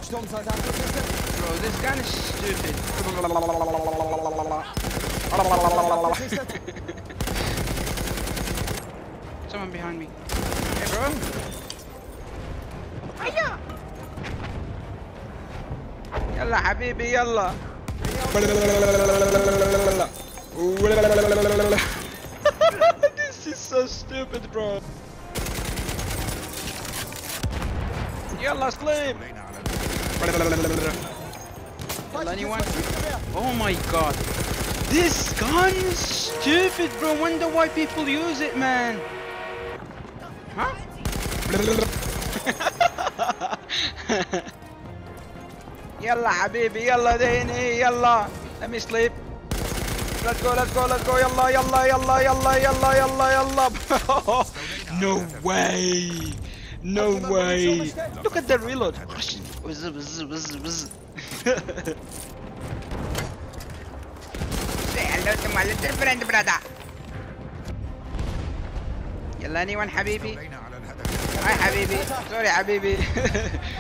Bro, this gun is stupid. Someone behind me. Hey, bro. Hiya. يلا حبيبي يلا. This is so stupid, bro. يلا sleep. يلا anyone? Oh my god. This gun is stupid, bro. Wonder why people use it, man. Huh? يلا حبيبي يلا ديني يلا. Let me sleep. Let's go, let's go, let's go. يلا يلا يلا يلا يلا يلا يلا. No way. No way. Look at the reload. Buzz, buzz, buzz, buzz. Say hello to my little friend, brother. يلا anyone حبيبي. هاي حبيبي. Sorry حبيبي.